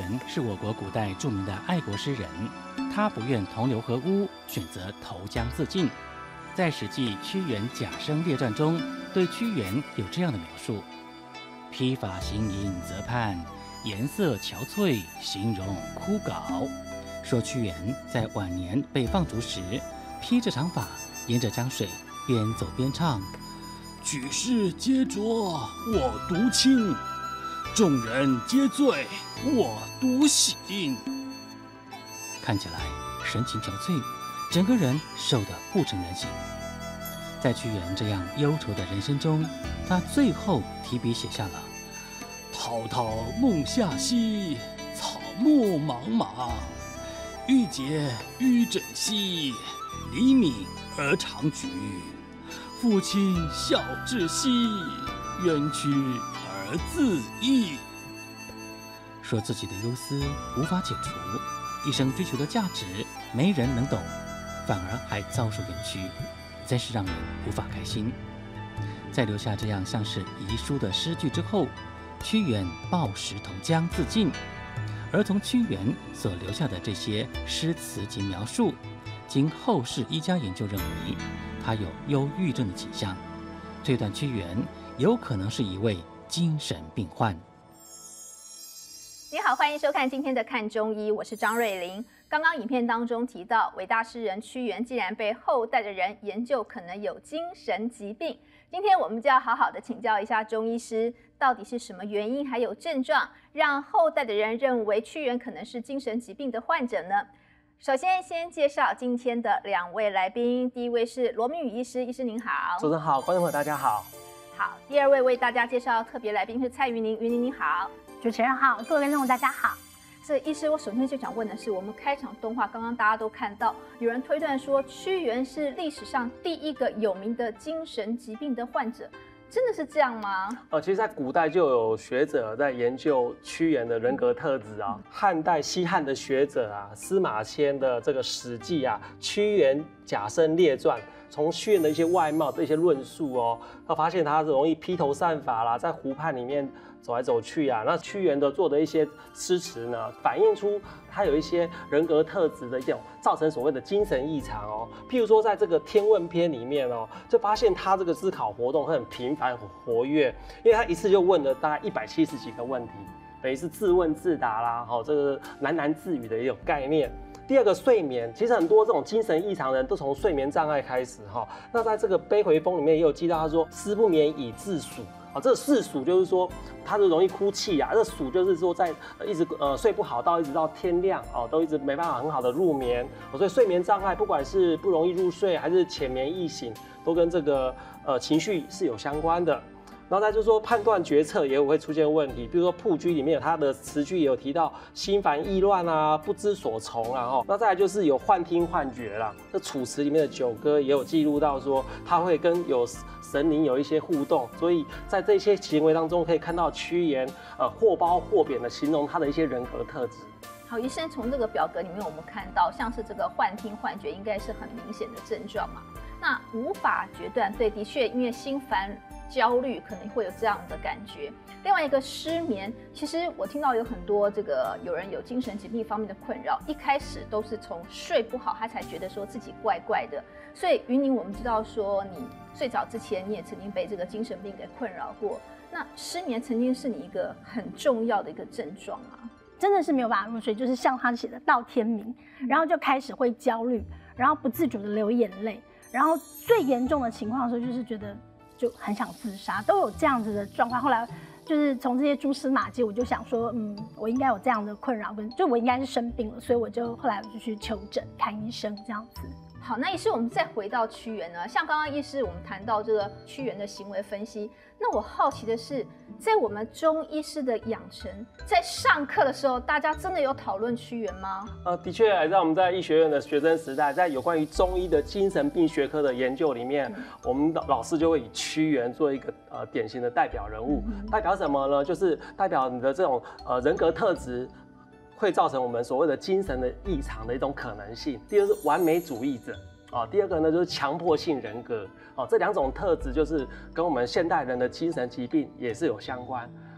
原是我国古代著名的爱国诗人，他不愿同流合污，选择投江自尽。在《史记·屈原贾生列传》中，对屈原有这样的描述：披发行吟则畔，颜色憔悴，形容枯槁。说屈原在晚年被放逐时，披着长发，沿着江水边走边唱：举世皆浊我独清，众人皆醉我独醒。看起来神情憔悴，整个人瘦得不成人形。在屈原这样忧愁的人生中，他最后提笔写下了滔滔梦下兮，草木茫茫，郁结于枕兮，黎明而长举。父亲孝至兮，冤屈而自缢。说自己的忧思无法解除，一生追求的价值没人能懂，反而还遭受冤屈，真是让人无法开心。在留下这样像是遗书的诗句之后，屈原抱石投江自尽。而从屈原所留下的这些诗词及描述，经后世医家研究认为，他有忧郁症的倾向，推断屈原有可能是一位精神病患。 你好，欢迎收看今天的看中医，我是张瑞玲。刚刚影片当中提到，伟大诗人屈原竟然被后代的人研究可能有精神疾病。今天我们就要好好的请教一下中医师，到底是什么原因还有症状，让后代的人认为屈原可能是精神疾病的患者呢？首先介绍今天的两位来宾，第一位是罗明宇医师，医师您好。 主持人好，观众朋友大家好。 好，第二位为大家介绍特别来宾是蔡云林，云林你好。 主持人好，各位观众大家好。 这医师，我首先就想问的是，我们开场动画刚刚大家都看到，有人推断说屈原是历史上第一个有名的精神疾病的患者，真的是这样吗？ 其实，在古代就有学者在研究屈原的人格特质啊。汉代西汉的学者啊，司马迁的这个《史记》啊，《屈原贾生列传》。从屈原的一些外貌的一些论述哦，他发现他容易披头散发啦，在湖畔里面走来走去啊。那屈原的做的一些诗词呢，反映出他有一些人格特质的一种，造成所谓的精神异常哦。譬如说，在这个《天问篇》里面哦，就发现他这个思考活动会很频繁、很活跃，因为他一次就问了大概170几个问题，等于是自问自答啦，这个喃喃自语的一种概念。第二个睡眠，其实很多这种精神异常的人都从睡眠障碍开始哈。那在这个《悲回风》里面也有记到，他说思不眠以自暑啊，这个自暑就是说他就容易哭泣啊，这暑就是说在一直睡不好一直到天亮哦，都一直没办法很好的入眠。所以睡眠障碍不管是不容易入睡还是浅眠易醒，都跟这个情绪是有相关的。然后再就是说判断决策也有会出现问题，比如说《铺居》里面他的词句也有提到心烦意乱啊，不知所从啊哈。那再来就是有幻听幻觉啦，这《楚辞》里面的《九歌》也有记录到说他会跟有神灵有一些互动，所以在这些行为当中可以看到屈原或褒或贬的形容他的一些人格特质。 好，医生从这个表格里面我们看到，像是这个幻听幻觉应该是很明显的症状嘛。那无法决断，对，的确因为心烦焦虑可能会有这样的感觉。另外一个失眠，其实我听到有很多有人有精神疾病方面的困扰，一开始都是从睡不好，他才觉得说自己怪怪的。所以云宁，我们知道说你最早之前你也曾经被这个精神病给困扰过，那失眠曾经是你一个很重要的一个症状吗？ 真的是没有办法入睡，就是像他写的到天明，然后就开始会焦虑，然后不自主的流眼泪，然后最严重的情况的时候就是觉得就很想自杀，都有这样子的状况。后来就是从这些蛛丝马迹，我就想说，我应该有这样的困扰，就我应该是生病了，所以我就后来我就去求诊看医生这样子。 好，那医师，我们再回到屈原呢？像刚刚医师我们谈到这个屈原的行为分析，那我好奇的是，在我们中医师的养成，在上课的时候，大家真的有讨论屈原吗？ 的确，在我们在医学院的学生时代，在有关于中医的精神病学科的研究里面，我们老师就会以屈原做一个典型的代表人物。代表什么呢？就是代表你的这种人格特质。会造成我们所谓的精神的异常的一种可能性。第二是完美主义者第二个呢就是强迫性人格这两种特质就是跟我们现代人的精神疾病也是有相关。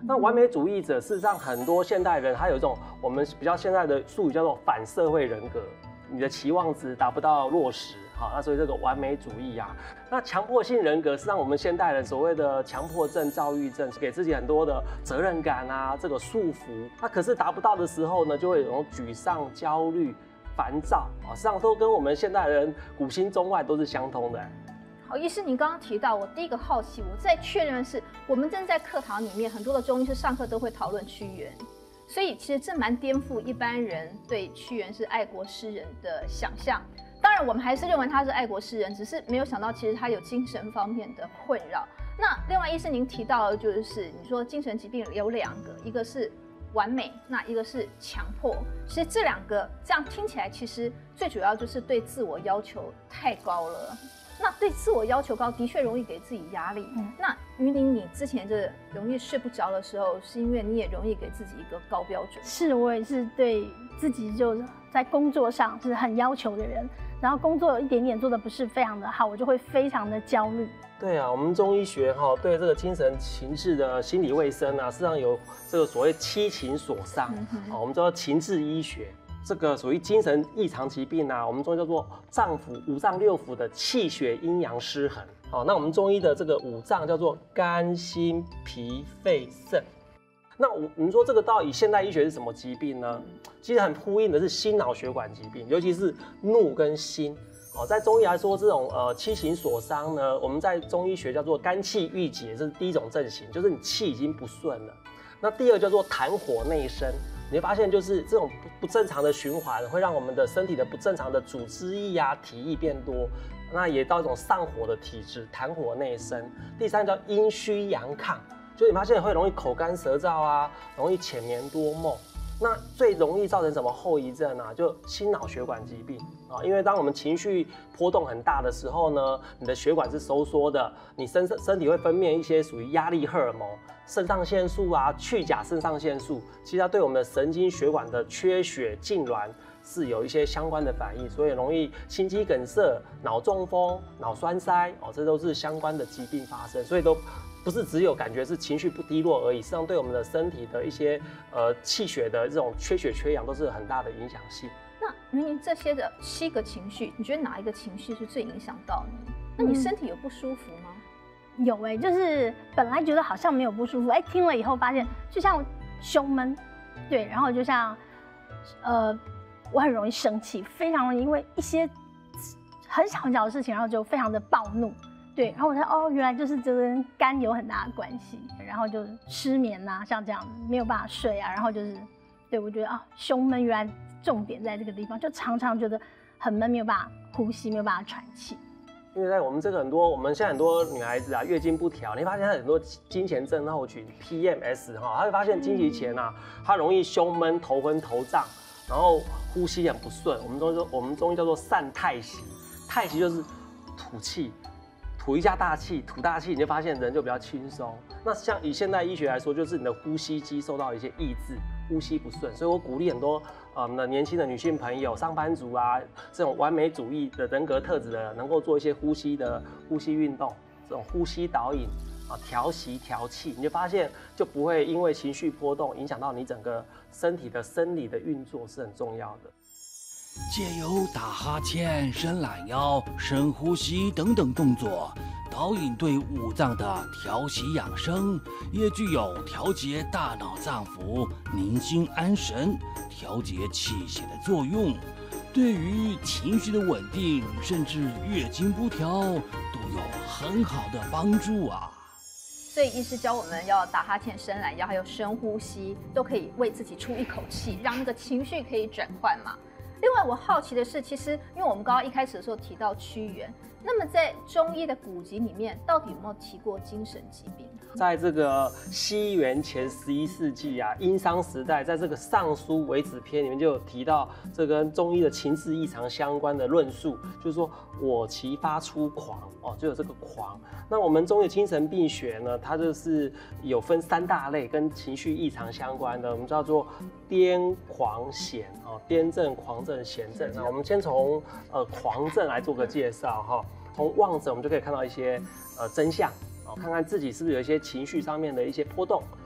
那完美主义者，事实上很多现代人他有一种我们比较现在的术语叫做反社会人格，你的期望值达不到落实。好，那所以这个完美主义啊，那强迫性人格是让我们现代人所谓的强迫症、躁郁症，给自己很多的责任感啊，这个束缚。那可是达不到的时候呢，就会有种沮丧、焦虑、烦躁啊，实际上都跟我们现代人古今中外都是相通的。 好，医师，您刚刚提到，我第一个好奇，我再确认的是，我们正在课堂里面很多的中医师上课都会讨论屈原，所以其实这蛮颠覆一般人对屈原是爱国诗人的想象。当然，我们还是认为他是爱国诗人，只是没有想到其实他有精神方面的困扰。那另外，医师您提到的就是你说精神疾病有2个，一个是完美，那一个是强迫。其实这2个这样听起来，其实最主要就是对自我要求太高了。那对自我要求高，的确容易给自己压力。那于玲，你之前这容易睡不着的时候，是因为你也容易给自己一个高标准？ 是，我也是对自己就在工作上是很要求的人，然后工作有一点点做的不是非常的好，我就会非常的焦虑。 对啊，我们中医学对这个精神情志的心理卫生啊，事实上有这个所谓七情所伤，我们叫情志医学。这个属于精神异常疾病啊，我们中医叫做五脏六腑的气血阴阳失衡。那我们中医的这个5脏叫做肝、心、脾、肺、肾。那我们说这个到底现代医学是什么疾病呢？其实很呼应的是心脑血管疾病，尤其是怒跟心。在中医来说，这种七情所伤呢，我们在中医学叫做肝气郁结，这是第一种症型，就是你气已经不顺了。那第2叫做痰火内生。你会发现，就是这种不正常的循环，会让我们的身体的不正常的组织液啊、体液变多，那也到一种上火的体质，痰火内生。第3叫阴虚阳亢，就你发现会容易口干舌燥啊，容易浅眠多梦。那最容易造成什么后遗症啊？就心脑血管疾病啊，因为当我们情绪波动很大的时候呢，你的血管是收缩的，你身体会分泌一些属于压力荷尔蒙，肾上腺素啊、去甲肾上腺素，其实它对我们的神经血管的缺血痉挛是有一些相关的反应，所以容易心肌梗塞、脑中风、脑栓塞这都是相关的疾病发生，所以都不是只有感觉是情绪不低落而已，实际上对我们的身体的一些气血的这种缺血缺氧都是很大的影响性。 那明明这些的7个情绪，你觉得哪一个情绪是最影响到你？那你身体有不舒服吗？ 有就是本来觉得好像没有不舒服，听了以后发现就像胸闷，对，然后就像我很容易生气，非常容易因为一些很小很小的事情，然后就非常的暴怒。对，然后我才原来就是这跟肝有很大的关系，然后就失眠啊，像这样没有办法睡啊，然后就是，对我觉得胸闷原来重点在这个地方，就常常觉得很闷，没有办法呼吸，没有办法喘气。 因为在我们这个我们现在很多女孩子啊，月经不调，你发现她很多经前症候群 PMS 她会发现经期前啊，她容易胸闷、头昏、头胀，然后呼吸很不顺。我们中医叫做散太息，太息就是吐气。吐一下大气，吐大气，你就发现人就比较轻松。那像以现代医学来说，就是你的呼吸机受到一些抑制，呼吸不顺。所以我鼓励很多年轻的女性朋友、上班族啊，这种完美主义的人格特质的，能够做一些呼吸运动，这种呼吸导引调息调气，你就发现就不会因为情绪波动影响到你整个身体的生理的运作，是很重要的。 借由打哈欠、伸懒腰、深呼吸等等动作，导引对5脏的调息养生，也具有调节大脑脏腑、宁心安神、调节气血的作用。对于情绪的稳定，甚至月经不调，都有很好的帮助啊。 所以医师教我们要打哈欠、伸懒腰，还有深呼吸，都可以为自己出一口气，让那个情绪可以转换嘛。另外，我好奇的是，其实因为我们刚刚一开始的时候提到屈原，那么在中医的古籍里面，到底有没有提过精神疾病？ 在这个西元前11世纪啊，殷商时代，在这个《尚书维子篇》里面就有提到这跟中医的情志异常相关的论述，就是说我其发出狂就有这个狂。那我们中医精神病学呢，它就是有分3大类，跟情绪异常相关的，我们叫做癫、狂、痫癫症、狂症、痫症。那我们先从狂症来做个介绍从望诊我们就可以看到一些真相。看看自己是不是有一些情绪上面的一些波动，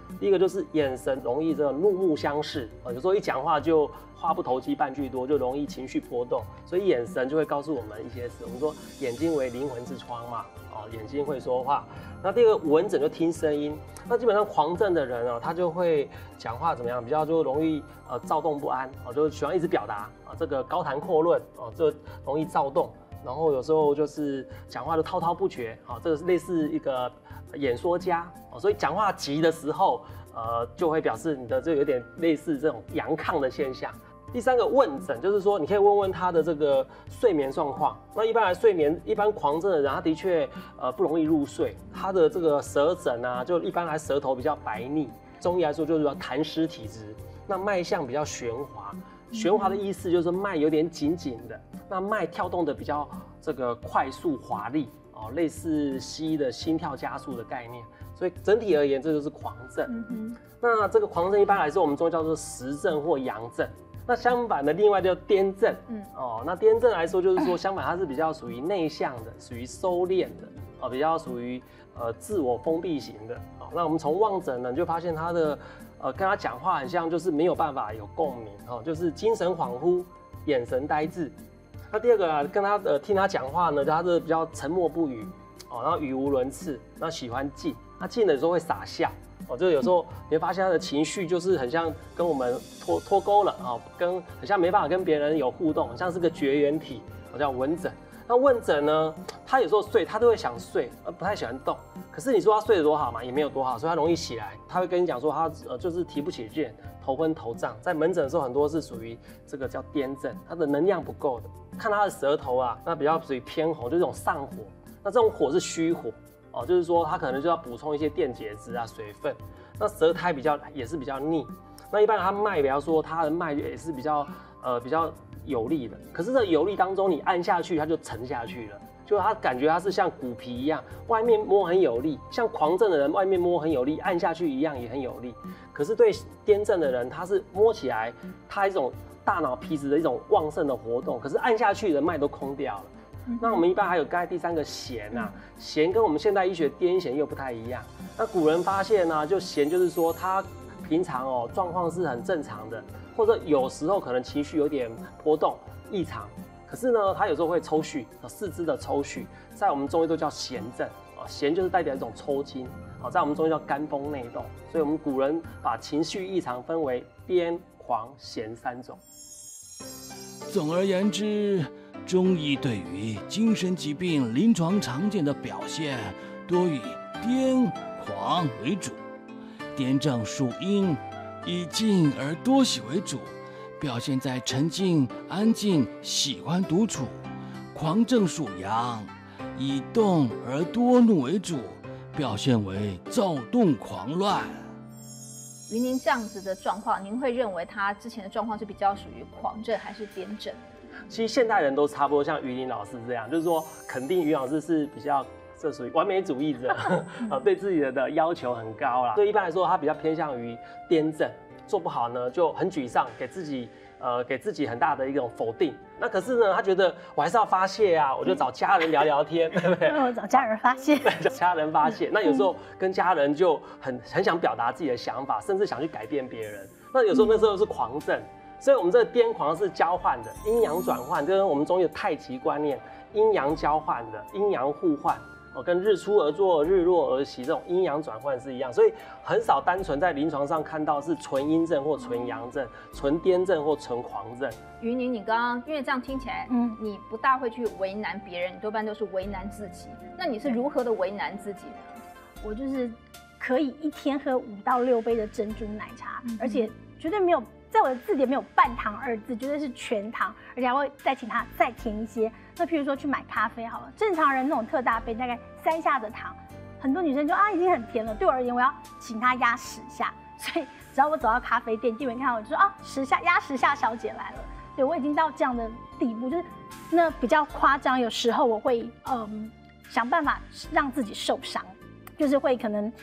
第一个就是眼神容易这个怒目相视，有时候一讲话就话不投机半句多，就容易情绪波动，所以眼神就会告诉我们一些事。我们说眼睛为灵魂之窗嘛，眼睛会说话。那第二个闻诊就听声音，那基本上狂症的人他就会讲话怎么样，比较就容易躁动不安，就喜欢一直表达这个高谈阔论，就容易躁动。然后有时候就是讲话就滔滔不绝，这个是类似一个演说家，所以讲话急的时候，就会表示你的这有点类似这种阳亢的现象。第三个问诊就是说，你可以问问他的这个睡眠状况。那一般来睡眠，一般狂症的人，他的确不容易入睡，他的这个舌诊啊，就一般来舌头比较白腻，中医来说就是说痰湿体质，那脉象比较圆滑。圆滑的意思就是脉有点紧紧的，那脉跳动的比较这个快速华丽类似西医的心跳加速的概念。所以整体而言，这就是狂症。那这个狂症一般来说，我们中医叫做实症或阳症。那相反的，另外叫癫症。那癫症来说，就是说相反，它是比较属于内向的，属于收敛的，比较属于自我封闭型的。那我们从望诊呢，就发现他的跟他讲话很像，就是没有办法有共鸣，就是精神恍惚，眼神呆滞。那第二个跟他听他讲话呢，他是比较沉默不语，然后语无伦次，然后喜欢静，他静的时候会傻笑。就有时候你会发现他的情绪就是很像跟我们脱钩了跟很像没办法跟别人有互动，很像是个绝缘体，叫闻诊。那问诊呢，他有时候睡，他都会想睡，不太喜欢动。可是你说他睡得多好嘛，也没有多好，所以他容易起来。他会跟你讲说他就是提不起劲，头昏头胀。在门诊的时候，很多是属于这个叫癫症，他的能量不够的。看他的舌头啊，那比较属于偏红，就是这种上火。那这种火是虚火。就是说他可能就要补充一些电解质啊、水分。那舌苔也是比较腻。那一般他脉，比方说他的脉也是比较有力的。可是这有力当中，你按下去，它就沉下去了。就他感觉他是像骨皮一样，外面摸很有力，像狂症的人外面摸很有力，按下去一样也很有力。可是对癫症的人，他是摸起来，他一种大脑皮质的一种旺盛的活动，可是按下去的脉都空掉了。那我们一般还有刚才第三个弦弦跟我们现代医学癫痫又不太一样。那古人发现就弦就是说他平常状况是很正常的，或者有时候可能情绪有点波动异常，可是呢他有时候会抽搐，四肢的抽搐，在我们中医都叫弦症弦就是代表一种抽筋在我们中医叫肝风内动。所以我们古人把情绪异常分为癫、狂、弦3种。 总而言之，中医对于精神疾病临床常见的表现，多以癫、狂为主。癫症属阴，以静而多喜为主，表现在沉静、安静、喜欢独处；狂症属阳，以动而多怒为主，表现为躁动狂乱。 于您这样子的状况，您会认为他之前的状况是比较属于狂症还是癫症？ 其实现代人都差不多像于林老师这样，就是说肯定于老师是比较这属于完美主义者对自己的要求很高啦。所以一般来说，他比较偏向于癫症，做不好呢就很沮丧，给自己很大的一种否定。那可是呢，他觉得我还是要发泄啊，我就找家人聊聊天，对不对？ 我找家人发泄， 找家人发泄。那有时候跟家人就很想表达自己的想法，甚至想去改变别人。那有时候那时候是狂症。所以我们这个癫狂是交换的，阴阳转换，跟我们中医的太极观念，阴阳交换的，阴阳互换，跟日出而作，日落而息这种阴阳转换是一样。所以很少单纯在临床上看到是纯阴症或纯阳症，纯癫症或纯狂症。 于宁，你刚刚因为这样听起来，你不大会去为难别人，你多半都是为难自己。那你是如何的为难自己呢？ 我就是可以一天喝5到6杯的珍珠奶茶，而且绝对没有。在我的字典没有半糖2字，绝对是全糖，而且还会再请他再填一些。那譬如说去买咖啡好了，正常人那种特大杯大概3下的糖，很多女生就已经很甜了。对我而言，我要请他压10下，所以只要我走到咖啡店，店员看到我就说10下压10下，小姐来了。对我已经到这样的地步，就是那比较夸张。有时候我会想办法让自己受伤，就是会可能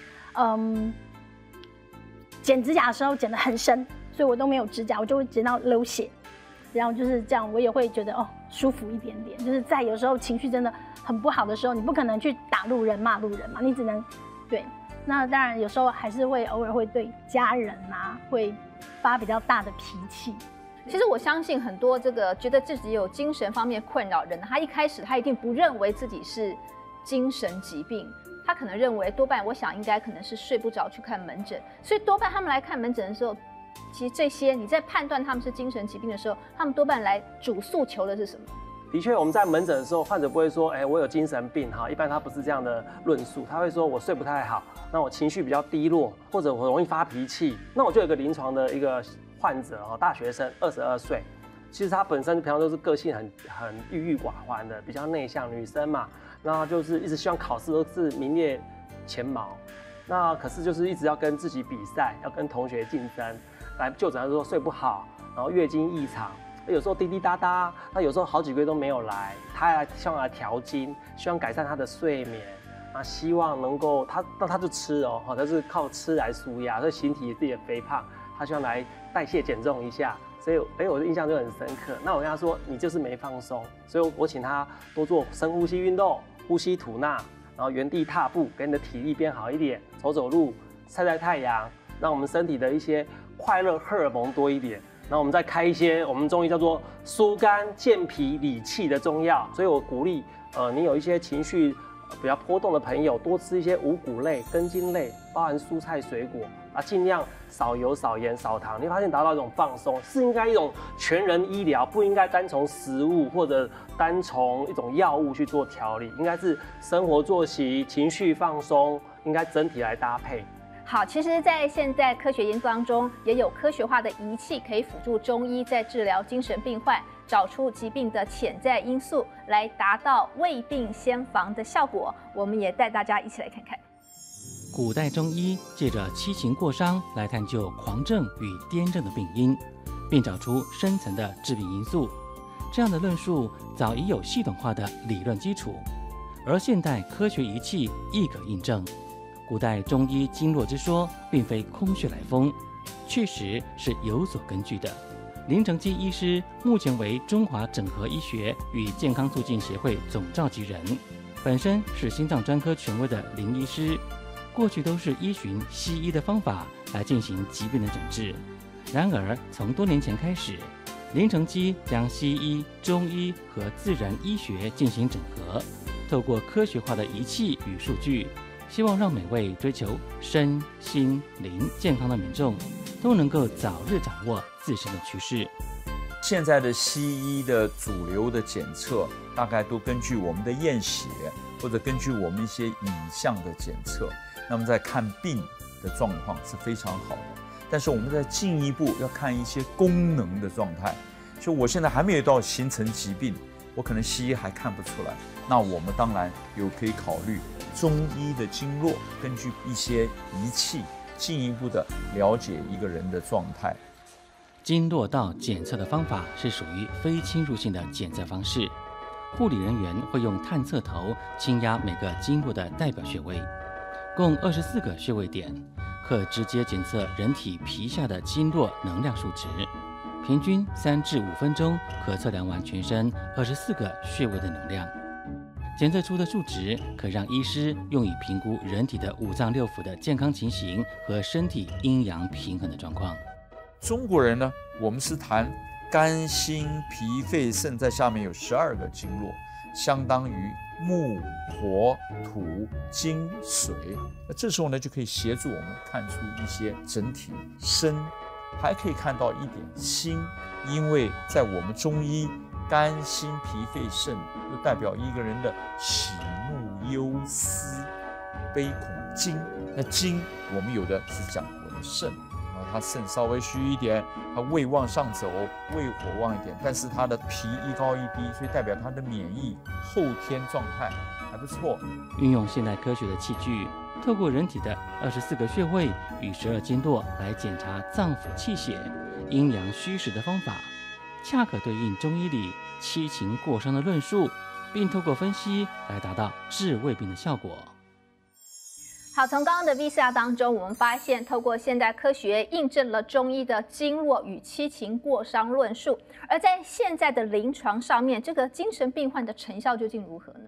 剪指甲的时候剪得很深。所以我都没有指甲，我就会剪到流血，然后就是这样，我也会觉得舒服一点点。就是在有时候情绪真的很不好的时候，你不可能去打路人骂路人嘛，你只能对那当然有时候还是会偶尔会对家人啊会发比较大的脾气。 其实我相信很多这个觉得自己有精神方面困扰人，他一开始他一定不认为自己是精神疾病，他可能认为多半我想应该可能是睡不着去看门诊，所以多半他们来看门诊的时候，其实这些你在判断他们是精神疾病的时候，他们多半来主诉求的是什么？ 的确，我们在门诊的时候，患者不会说，我有精神病哈，一般他不是这样的论述，他会说我睡不太好，那我情绪比较低落，或者我容易发脾气。那我就有个临床的一个患者哦，大学生，22岁，其实他本身平常都是个性很郁郁寡欢的，比较内向，女生嘛，那就是一直希望考试都是名列前茅，那可是就是一直要跟自己比赛，要跟同学竞争，来就诊的时候睡不好，然后月经异常。有时候滴滴答答，那有时候好几个月都没有来，他希望来调经，希望改善他的睡眠，啊，希望能够他就吃哦，他是靠吃来舒压，所以形体自己的肥胖，他希望来代谢减重一下，所以我的印象就很深刻。那我跟他说，你就是没放松，所以我请他多做深呼吸运动，呼吸吐纳，然后原地踏步，给你的体力变好一点，走走路，晒晒太阳，让我们身体的一些快乐荷尔蒙多一点。然后我们再开一些我们中医叫做疏肝健脾理气的中药，所以我鼓励你有一些情绪比较波动的朋友，多吃一些五谷类、根茎类，包含蔬菜水果啊，尽量少油、少盐、少糖。你会发现达到一种放松，是应该一种全人医疗，不应该单从食物或者单从一种药物去做调理，应该是生活作息、情绪放松，应该整体来搭配。 好，其实，在现在科学研究当中，也有科学化的仪器可以辅助中医在治疗精神病患，找出疾病的潜在因素，来达到未病先防的效果。我们也带大家一起来看看。 古代中医借着七情过伤来探究狂症与癫症的病因，并找出深层的致病因素。这样的论述早已有系统化的理论基础，而现代科学仪器亦可印证。古代中医经络之说并非空穴来风，确实是有所根据的。林承基医师目前为中华整合医学与健康促进协会总召集人，本身是心脏专科权威的林医师，过去都是依循西医的方法来进行疾病的诊治。然而从多年前开始，林承基将西医、中医和自然医学进行整合，透过科学化的仪器与数据，希望让每位追求身心灵健康的民众都能够早日掌握自身的趋势。 现在的西医的主流的检测，大概都根据我们的验血，或者根据我们一些影像的检测，那么在看病的状况是非常好的。但是我们在进一步要看一些功能的状态，就我现在还没有到形成疾病，我可能西医还看不出来，那我们当然可以考虑中医的经络，根据一些仪器进一步的了解一个人的状态。 经络道检测的方法是属于非侵入性的检测方式，护理人员会用探测头轻压每个经络的代表穴位，共24个穴位点，可直接检测人体皮下的经络能量数值，平均3至5分钟可测量完全身24个穴位的能量。检测出的数值可让医师用以评估人体的五脏六腑的健康情形和身体阴阳平衡的状况。 中国人呢，我们是谈肝、心、脾、肺、肾，在下面有12个经络，相当于木、火、土、金、水。那这时候呢，就可以协助我们看出一些整体身，还可以看到一点心，因为在我们中医，肝、心、脾、肺、肾就代表一个人的喜怒忧思悲恐惊。那惊我们有的是讲我的肾，他肾稍微虚一点，他胃往上走，胃火旺一点，但是他的脾一高一低，所以代表他的免疫后天状态还不错。 运用现代科学的器具，透过人体的24个穴位与12经络来检查脏腑气血、阴阳虚实的方法，恰可对应中医里七情过伤的论述，并透过分析来达到治胃病的效果。 好，从刚刚的 VCR 当中，我们发现透过现代科学印证了中医的经络与七情过伤论述，而在现在的临床上面，这个精神病患的成效究竟如何呢？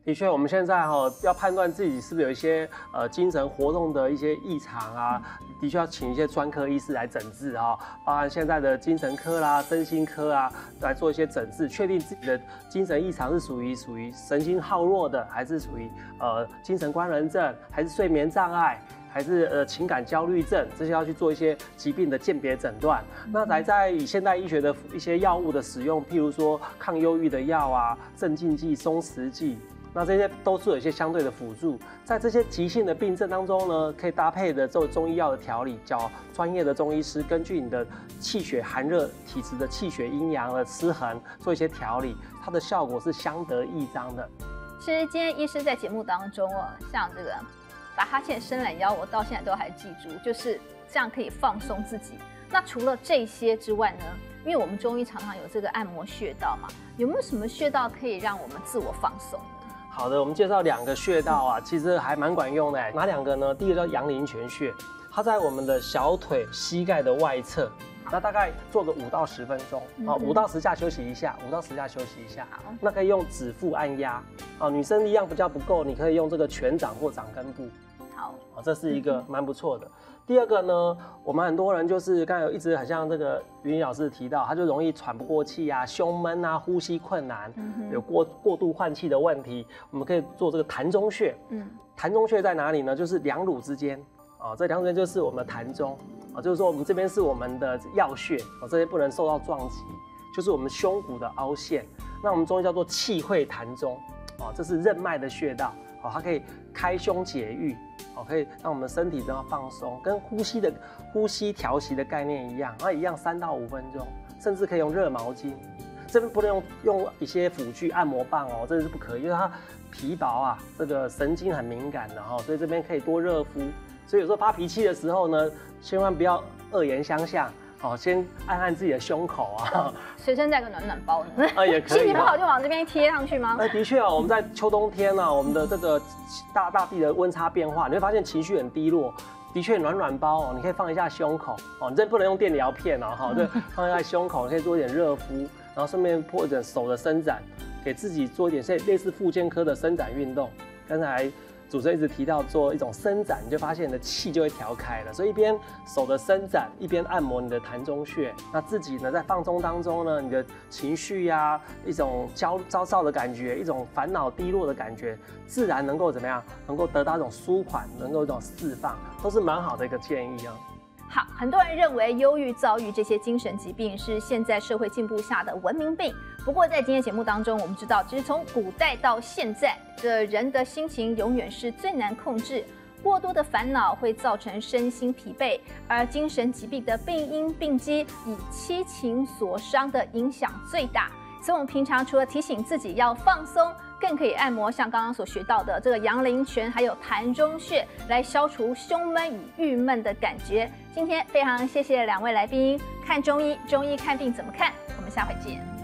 的确，我们现在要判断自己是不是有一些精神活动的一些异常啊，的确要请一些专科医师来诊治啊，包含现在的精神科啦、身心科啊，来做一些诊治，确定自己的精神异常是属于神经耗弱的，还是属于精神官能症，还是睡眠障碍，还是情感焦虑症，这些要去做一些疾病的鉴别诊断。那在以现代医学的一些药物的使用，譬如说抗忧郁的药啊、镇静剂、松弛剂。那这些都是有一些相对的辅助，在这些急性的病症当中呢，可以搭配的这种中医药的调理，叫专业的中医师根据你的气血寒热体质的气血阴阳的失衡做一些调理，它的效果是相得益彰的。 其实今天医师在节目当中像这个打哈欠、伸懒腰，我到现在都还记住，就是这样可以放松自己。那除了这些之外呢？因为我们中医常常有这个按摩穴道嘛，有没有什么穴道可以让我们自我放松呢？ 好的，我们介绍2个穴道啊，其实还蛮管用的。哪2个呢？第一个叫阳陵泉穴，它在我们的小腿、膝盖的外侧，那大概做个5到10分钟，5到10下休息一下，5到10下休息一下。那可以用指腹按压女生力量比较不够，你可以用这个拳掌或掌根部。 好， 这是一个蛮不错的。第2个呢，我们很多人就是刚才有一直很像这个云林老师提到，他就容易喘不过气啊、胸闷啊、呼吸困难，有过度换气的问题，我们可以做这个膻中穴。膻中穴在哪里呢？就是两乳之间这两乳之间就是我们的膻中就是说我们这边是我们的要穴这边不能受到撞击，就是我们胸骨的凹陷。那我们中医叫做气会膻中这是任脉的穴道它可以开胸解郁可以让我们身体得到放松，跟呼吸调息的概念一样，一样3到5分钟，甚至可以用热毛巾。这边不能用一些辅具按摩棒这是不可以，因为它皮薄这个神经很敏感的所以这边可以多热敷。所以有时候发脾气的时候呢，千万不要恶言相向。先按按自己的胸口随身带个暖暖包呢？ 也可以。 心情不好就往这边贴上去吗？ 的确我们在秋冬天我们的这个大地的温差变化，你会发现情绪很低落。的确，暖暖包你可以放一下胸口你这不能用电疗片就放一下胸口，可以做一点热敷，然后顺便做一点手的伸展，给自己做一点类似复健科的伸展运动。刚才主持人一直提到做一种伸展，你就发现你的气就会调开了。所以一边手的伸展，一边按摩你的膻中穴，那自己呢在放松当中呢，你的情绪一种焦躁的感觉，一种烦恼低落的感觉，自然能够怎么样？能够得到一种舒缓，能够一种释放，都是蛮好的一个建议好，很多人认为忧郁、躁郁这些精神疾病是现在社会进步下的文明病。不过在今天节目当中，我们知道，其实从古代到现在，这人的心情永远是最难控制。过多的烦恼会造成身心疲惫，而精神疾病的病因病机以七情所伤的影响最大。所以我们平常除了提醒自己要放松，更可以按摩像刚刚所学到的这个阳陵泉，还有膻中穴，来消除胸闷与郁闷的感觉。今天非常谢谢2位来宾，看中医，中医看病怎么看？我们下回见。